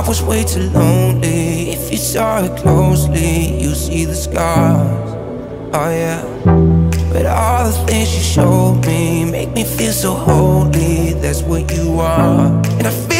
was way too lonely. If you saw it closely, you see the scars. Oh yeah. But all the things you showed me make me feel so holy. That's what you are. And I feel